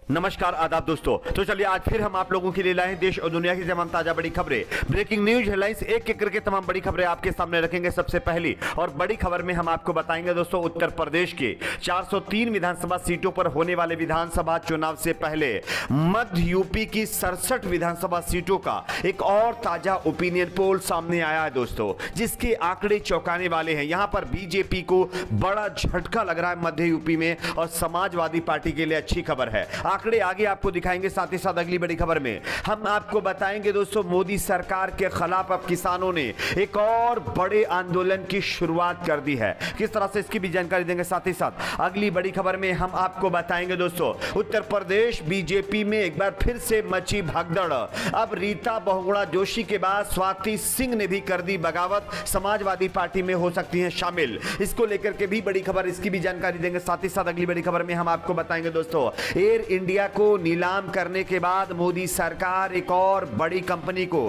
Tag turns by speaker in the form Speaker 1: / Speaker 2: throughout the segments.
Speaker 1: नमस्कार आदाब दोस्तों। तो चलिए आज फिर हम आप लोगों के लिए लाए हैं देश और दुनिया की तमाम ताजा बड़ी खबरें, ब्रेकिंग न्यूज हेडलाइंस, एक करके तमाम बड़ी खबरें आपके सामने रखेंगे। सबसे पहली और बड़ी खबर में हम आपको बताएंगे दोस्तों, उत्तर प्रदेश के 403 विधानसभा सीटों पर होने वाले विधानसभा चुनाव से पहले मध्य यूपी की 67 विधानसभा सीटों का एक और ताजा ओपिनियन पोल सामने आया है दोस्तों, जिसके आंकड़े चौंकाने वाले हैं। यहां पर बीजेपी को बड़ा झटका लग रहा है मध्य यूपी में, और समाजवादी पार्टी के लिए अच्छी खबर है। आंकड़े आगे आपको दिखाएंगे। साथ ही साथ अगली बड़ी खबर में हम आपको बताएंगे दोस्तों, मोदी सरकार के खिलाफ अब किसानों ने एक और बड़े आंदोलन की शुरुआत कर दी है। किस तरह से, इसकी भी जानकारी देंगे। साथ ही साथ अगली बड़ी खबर में हम आपको बताएंगे दोस्तों, उत्तर प्रदेश बीजेपी में एक बार फिर से मची भगदड़। अब रीता बहुगुणा जोशी के बाद स्वाति सिंह ने भी कर दी बगावत, समाजवादी पार्टी में हो सकती हैं शामिल। इसको लेकर के भी बड़ी खबर, इसकी भी जानकारी देंगे। साथ ही साथ अगली बड़ी खबर में हम आपको बताएंगे दोस्तों, एयर इंडिया को नीलाम करने के बाद मोदी सरकार एक और बड़ी कंपनी को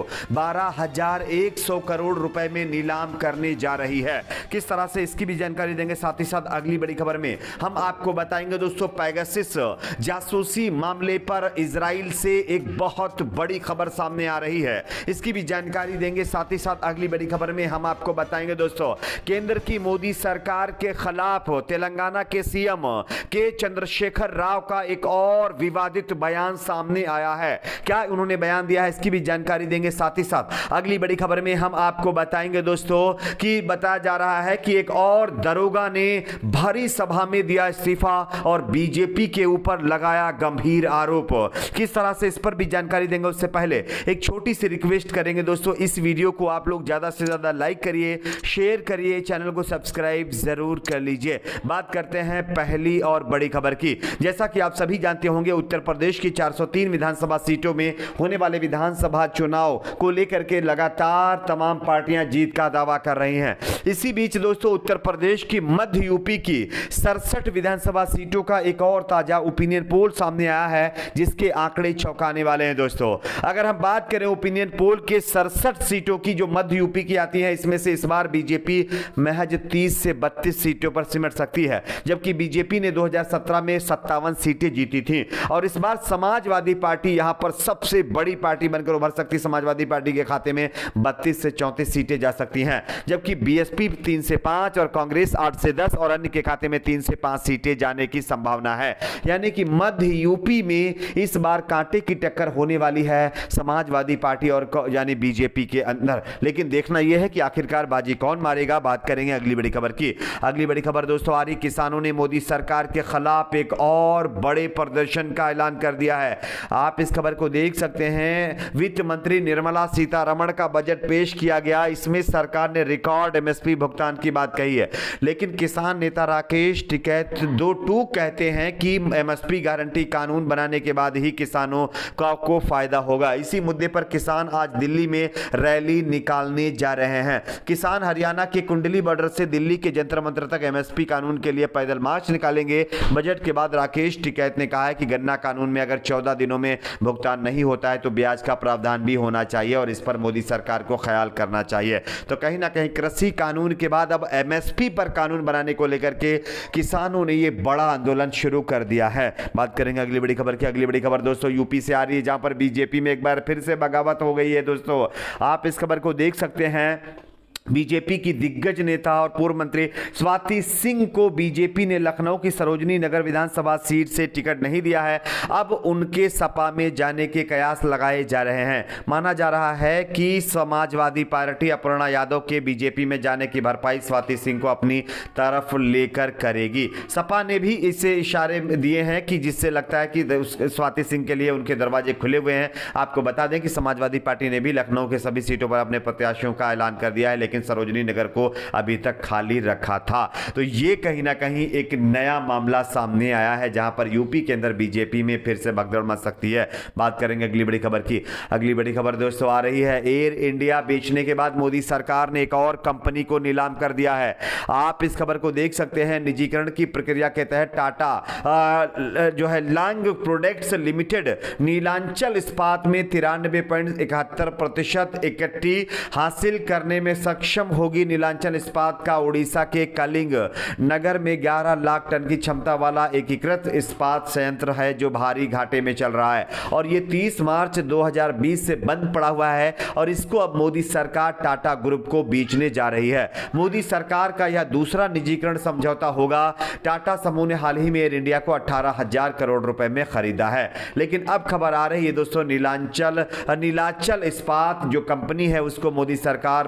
Speaker 1: 12,100 करोड़ रुपए में नीलाम करने जा रही है। किस तरह से, इसकी भी जानकारी देंगे। साथ ही साथ अगली बड़ी खबर में हम आपको बताएंगे दोस्तों, पेगासस जासूसी मामले पर इजराइल से एक बहुत बड़ी खबर सामने आ रही है। इसकी भी जानकारी देंगे। साथ ही साथ अगली बड़ी खबर में हम आपको बताएंगे दोस्तों, केंद्र की मोदी सरकार के खिलाफ तेलंगाना के सीएम के चंद्रशेखर राव का एक और विवादित बयान सामने आया है। क्या उन्होंने बयान दिया है, इसकी भी जानकारी देंगे। साथ ही साथ अगली बड़ी खबर में हम आपको बताएंगे दोस्तों कि बताया जा रहा है कि एक और दरोगा ने भरी सभा में दिया इस्तीफा और बीजेपी के ऊपर लगाया गंभीर आरोप। किस तरह से, इस पर भी जानकारी देंगे। उससे पहले एक छोटी सी रिक्वेस्ट करेंगे दोस्तों, इस वीडियो को आप लोग ज्यादा से ज्यादा लाइक करिए, शेयर करिए, चैनल को सब्सक्राइब जरूर कर लीजिए। बात करते हैं पहली और बड़ी खबर की। जैसा कि आप सभी जानते होंगे, उत्तर प्रदेश की 403 विधानसभा सीटों में होने वाले विधानसभा चुनाव को लेकर के लगातार तमाम पार्टियां जीत का दावा कर रही हैं। इसी बीच दोस्तों, उत्तर प्रदेश की मध्य यूपी की 67 विधानसभा सीटों का एक और ताजा ओपिनियन पोल सामने आया है, जिसके आंकड़े चौंकाने वाले हैं दोस्तों। अगर हम बात करें ओपिनियन पोल के 67 सीटों की जो मध्य यूपी की आती है, इसमें से इस बार बीजेपी महज 30 से 32 सीटों पर सिमट सकती है, जबकि बीजेपी ने 2017 में 57 सीटें जीती थी। और इस बार समाजवादी पार्टी यहां पर सबसे बड़ी पार्टी बनकर उभर सकती है। समाजवादी पार्टी के खाते में 32 से 34 सीटें जा सकती हैं, जबकि बीएसपी 3 से 5 और कांग्रेस 8 से 10 और अन्य के खाते में 3 से 5 सीटें जाने की संभावना है। यानी कि मध्य यूपी में इस बार कांटे की टक्कर होने वाली है समाजवादी पार्टी और यानी बीजेपी के अंदर। लेकिन देखना यह है कि आखिरकार बाजी कौन मारेगा। बात करेंगे अगली बड़ी खबर की। अगली बड़ी खबर दोस्तों आ रही, किसानों ने मोदी सरकार के खिलाफ एक और बड़े प्रदर्शन का ऐलान कर दिया है। आप इस खबर को देख सकते हैं। वित्त मंत्री निर्मला सीतारमण का बजट पेश किया गया। इसमें सरकार ने रिकॉर्ड एमएसपी भुगतान की बात कही है, लेकिन किसान नेता राकेश टिकैत दो टूक कहते हैं कि एमएसपी गारंटी कानून बनाने के बाद ही किसानों को फायदा होगा। इसी मुद्दे पर किसान आज दिल्ली में रैली निकालने जा रहे हैं। किसान हरियाणा के कुंडली बॉर्डर से दिल्ली के जंतर मंतर तक एमएसपी कानून के लिए पैदल मार्च निकालेंगे। बजट के बाद राकेश टिकैत ने कहा है कि गन्ना कानून में अगर 14 दिनों में भुगतान नहीं होता है तो ब्याज का प्रावधान भी होना चाहिए, और इस पर मोदी सरकार को ख्याल करना चाहिए। तो कहीं ना कहीं कृषि कानून के बाद अब एमएसपी पर कानून बनाने को लेकर के किसानों ने यह बड़ा आंदोलन शुरू कर दिया है। बात करेंगे अगली बड़ी खबर की। अगली बड़ी खबर दोस्तों यूपी से आ रही है, जहां पर बीजेपी में एक बार फिर से बगावत हो गई है दोस्तों। आप इस खबर को देख सकते हैं। बीजेपी की दिग्गज नेता और पूर्व मंत्री स्वाति सिंह को बीजेपी ने लखनऊ की सरोजनी नगर विधानसभा सीट से टिकट नहीं दिया है। अब उनके सपा में जाने के कयास लगाए जा रहे हैं। माना जा रहा है कि समाजवादी पार्टी अपर्णा यादव के बीजेपी में जाने की भरपाई स्वाति सिंह को अपनी तरफ लेकर करेगी। सपा ने भी इसे इशारे दिए हैं कि जिससे लगता है कि स्वाति सिंह के लिए उनके दरवाजे खुले हुए हैं। आपको बता दें कि समाजवादी पार्टी ने भी लखनऊ के सभी सीटों पर अपने प्रत्याशियों का ऐलान कर दिया है, लेकिन सरोजनी नगर को अभी तक खाली रखा था। तो ये कहीं ना कहीं एक नया मामला सामने आया है, जहां पर यूपी के अंदर बीजेपी में फिर से भगदड़ मच सकती है। बात करेंगे अगली बड़ी खबर की। अगली बड़ी खबर दोस्तों आ रही है, एयर इंडिया बेचने के बाद मोदी सरकार ने एक और कंपनी को नीलाम कर दिया है। आप इस खबर को देख सकते हैं। निजीकरण की प्रक्रिया के तहत टाटा जो है लांग प्रोडक्ट्स लिमिटेड नीलांचल इस्पात में 93.71% इक्विटी हासिल करने में सक्षम सक्षम होगी नीलांचल इस्पात का उड़ीसा के कलिंग नगर में 11 लाख टन की क्षमता वाला एकीकृत इस्पात संयंत्र है जो भारी घाटे में चल रहा है और ये 30 मार्च 2020 से बंद पड़ा हुआ है और इसको अब मोदी सरकार टाटा ग्रुप को बेचने जा रही है। मोदी सरकार का यह दूसरा निजीकरण समझौता होगा। टाटा समूह ने हाल ही में एयर इंडिया को 18,000 करोड़ रुपए में खरीदा है। लेकिन अब खबर आ रही है दोस्तों, नीलांचल इस्पात जो कंपनी है उसको मोदी सरकार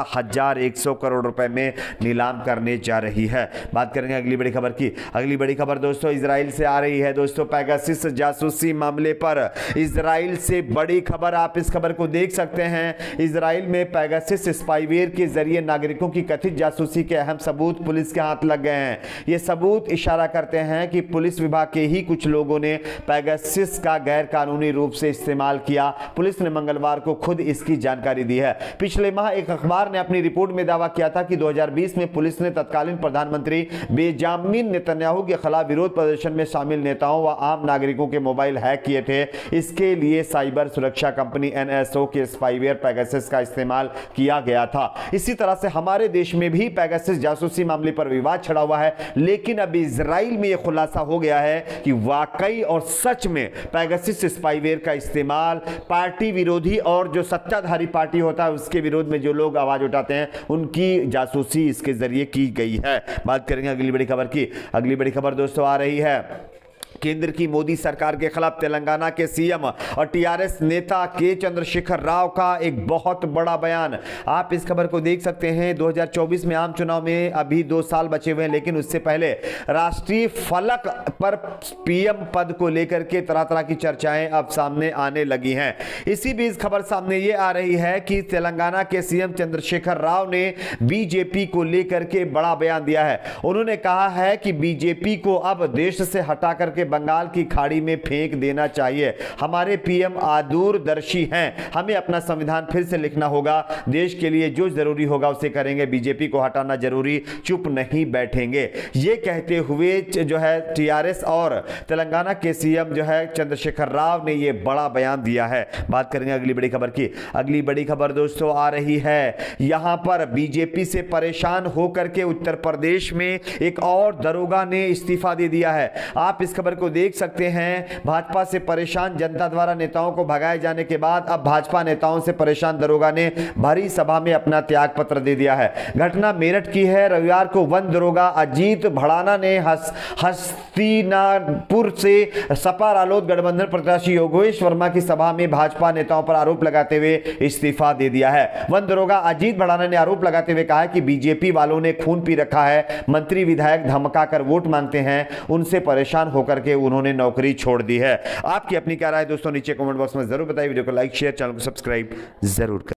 Speaker 1: 12,100 करोड़ रुपए में नीलाम करने जा रही है। बात करेंगे अगली बड़ी खबर की। अगली बड़ी खबर दोस्तों इजराइल से आ रही है। दोस्तों पेगासस जासूसी मामले पर इजराइल से बड़ी खबर, आप इस खबर को देख सकते हैं। इजराइल में पेगासस स्पाईवेयर के जरिए नागरिकों की कथित जासूसी के अहम सबूत पुलिस के हाथ लग गए हैं। ये सबूत इशारा करते हैं कि पुलिस विभाग के ही कुछ लोगों ने पेगासस का गैर कानूनी रूप से इस्तेमाल किया। पुलिस ने मंगलवार को खुद इसकी जानकारी दी है। पिछले माह एक अखबार ने अपनी रिपोर्ट में दावा किया था कि 2020 में पुलिस ने तत्कालीन प्रधानमंत्री बेंजामिन नेतन्याहू के खिलाफ विरोध प्रदर्शन में शामिल नेताओं व आम नागरिकों के मोबाइल हैक किए थे। इसके लिए साइबर सुरक्षा कंपनी एनएसओ के स्पाईवेयर पेगासस का इस्तेमाल किया गया था। इसी तरह से हमारे देश में भी पेगासस जासूसी मामले पर विवाद छिड़ा हुआ है, लेकिन अब इजराइल में यह खुलासा हो गया है कि वाकई और सच में पेगासस स्पाईवेयर का इस्तेमाल पार्टी विरोधी और जो सत्ताधारी पार्टी होता है उसके विरोध में जो लोग आवाज उठाते हैं उनकी जासूसी इसके जरिए की गई है। बात करेंगे अगली बड़ी खबर की। अगली बड़ी खबर दोस्तों आ रही है केंद्र की मोदी सरकार के खिलाफ तेलंगाना के सीएम और टीआरएस नेता के चंद्रशेखर राव का एक बहुत बड़ा बयान। आप इस खबर को देख सकते हैं। 2024 में आम चुनाव में अभी 2 साल बचे हुए हैं, लेकिन उससे पहले राष्ट्रीय फलक पर पीएम पद को लेकर के तरह तरह की चर्चाएं अब सामने आने लगी हैं। इसी बीच खबर सामने ये आ रही है कि तेलंगाना के सीएम चंद्रशेखर राव ने बीजेपी को लेकर के बड़ा बयान दिया है। उन्होंने कहा है कि बीजेपी को अब देश से हटा करके बंगाल की खाड़ी में फेंक देना चाहिए। हमारे पीएम दूरदर्शी हैं, हमें अपना संविधान फिर से लिखना होगा, देश के लिए जो जरूरी होगा उसे करेंगे, बीजेपी को हटाना जरूरी, चुप नहीं बैठेंगे। ये कहते हुए जो है टीआरएस और तेलंगाना के सीएम जो है चंद्रशेखर राव ने ये बड़ा बयान दिया है। बात करेंगे अगली बड़ी खबर की। अगली बड़ी खबर दोस्तों आ रही है, यहां पर बीजेपी से परेशान होकर के उत्तर प्रदेश में एक और दरोगा ने इस्तीफा दे दिया है। आप इस खबर को देख सकते हैं। भाजपा से परेशान जनता द्वारा नेताओं को भगाए जाने के बाद अब भाजपा नेताओं से परेशान दरोगा ने भरी सभा में अपना त्याग पत्र दे दिया है। घटना मेरठ की है। रविवार को वन दरोगा अजीत भड़ाना ने हस्तिनापुर से सपा रालोद गठबंधन प्रत्याशी योगेश वर्मा की सभा में भाजपा नेताओं पर आरोप लगाते हुए इस्तीफा दे दिया है। वन दरोगा अजीत भड़ाना ने आरोप लगाते हुए कहा कि बीजेपी वालों ने खून पी रखा है, मंत्री विधायक धमकाकर वोट मांगते हैं, उनसे परेशान होकर के उन्होंने नौकरी छोड़ दी है। आपकी अपनी क्या राय दोस्तों नीचे कमेंट बॉक्स में जरूर बताइए। वीडियो को लाइक शेयर, चैनल को सब्सक्राइब जरूर करें।